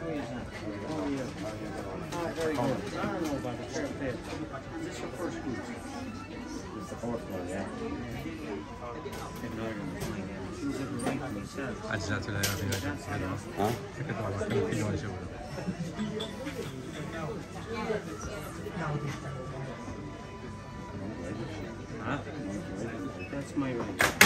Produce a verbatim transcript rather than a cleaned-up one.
is that? Oh, yeah. Ah, very good. I don't know about the fair play. Is this your first group? It's the fourth one, yeah. In Ireland, fine, yeah. She was at the right for myself. I just have to let you know. Huh? Check it out. I'm going to feel it. Ah, that's my right.